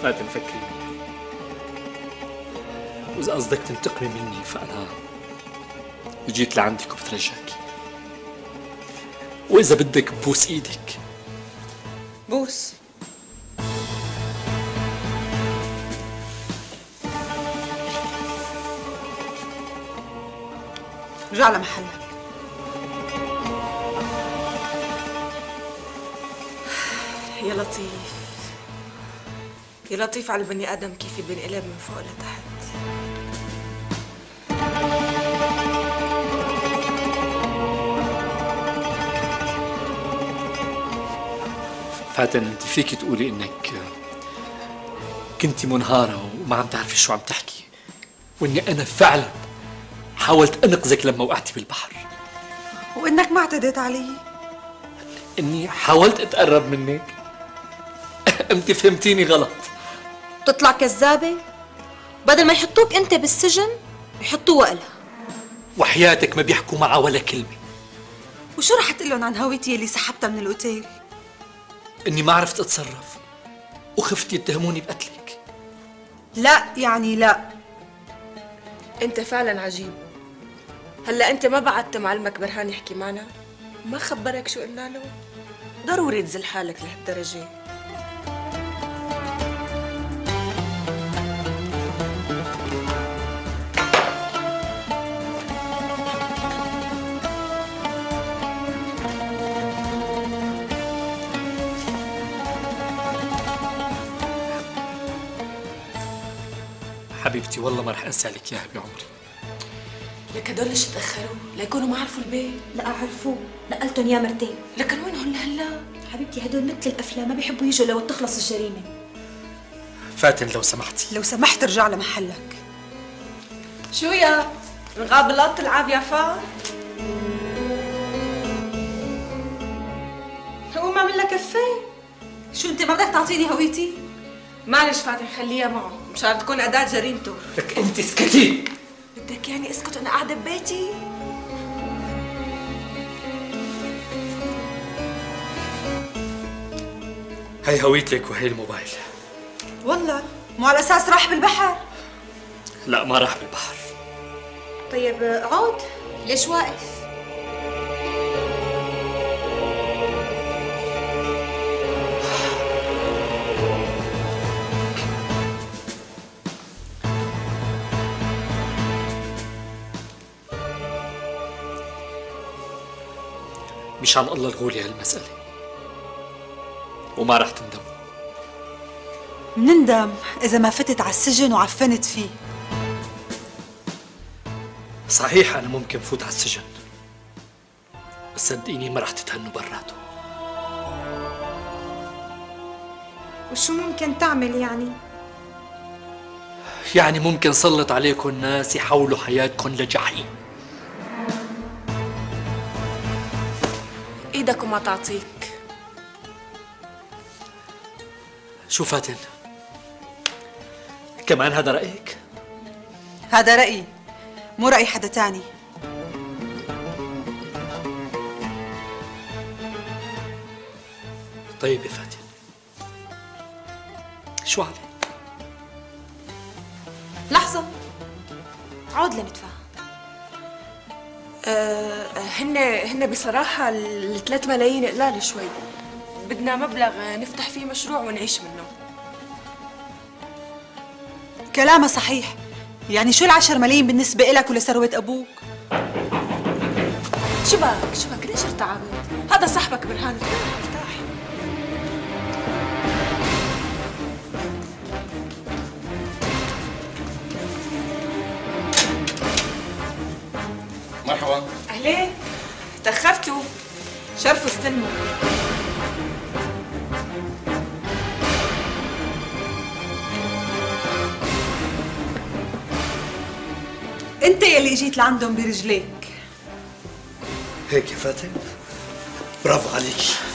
فاتن فكريني، وإذا قصدك تنتقمي مني فأنا جيت لعندك وبترجاكي، وإذا بدك ببوس إيدك. بوس. رجع لمحلك. يا لطيف يا لطيف على البني آدم كيف بينقلب من فوق لتحت. فاتن انت فيك تقولي انك كنتي منهارة وما عم تعرفي شو عم تحكي، واني انا فعلا حاولت انقذك لما وقعتي بالبحر، وانك ما اعتديت علي، اني حاولت اتقرب منك. انت فهمتيني غلط. تطلع كذابة؟ بدل ما يحطوك انت بالسجن يحطوه وقلها. وحياتك ما بيحكوا معها ولا كلمة. وشو رح تقول لهم عن هويتي اللي سحبتها من الاوتيل؟ اني ما عرفت اتصرف وخفت يتهموني بقتلك. لا يعني لا. انت فعلا عجيب. هلا انت ما بعدت معلمك برهان يحكي معنا؟ ما خبرك شو قلنا له؟ ضروري تزل حالك لهالدرجة. حبيبتي والله ما رح انسى لك اياها بعمري. لك هدول ليش تاخروا؟ ليكونوا ما عرفوا البيت؟ لا عرفوه، نقلتهم يا مرتين. لكن وينهم لهلا؟ حبيبتي هدول مثل الافلام، ما بيحبوا يجوا لو تخلص الجريمه. فاتن لو سمحتي، لو سمحت ارجع لمحلك. شو يا؟ نغابلات تلعب يا فا؟ قوم اعمل لك كفايه. شو انت ما بدك تعطيني هويتي؟ معلش فاتن خليها معه مشان تكون أداة جريمته. لك انت اسكتي. بدك يعني اسكت وانا قاعدة ببيتي؟ هي هويتك وهي الموبايل. والله مو على اساس راح بالبحر؟ لا ما راح بالبحر. طيب عود، ليش واقف؟ مشان الله الغولي هالمسألة وما رح تندموا. منندم إذا ما فتت على السجن وعفنت فيه. صحيح أنا ممكن فوت على السجن، بس صدقيني ما رح تتهنوا براته. وشو ممكن تعمل يعني؟ يعني ممكن سلط عليكم ناس يحولوا حياتكم لجحيم. ايدك وما تعطيك. شو فاتن؟ كمان هذا رأيك؟ هذا رأيي، مو رأي حدا تاني. طيب يا فاتن، شو عليك؟ لحظة، عود لنتفاهم. هن بصراحة ال3 ملايين قلال شوي. بدنا مبلغ نفتح فيه مشروع ونعيش منه. كلامها صحيح. يعني شو ال10 ملايين بالنسبة إلك ولثروة أبوك؟ شو بك ليش ارتعبت؟ هذا صاحبك برهان، ارتاح. مرحبا. أهلين، تأخرتوا. شرفوا استلموا. أنت يلي اجيت لعندهم برجليك. هيك يا فاتن؟ برافو عليكي.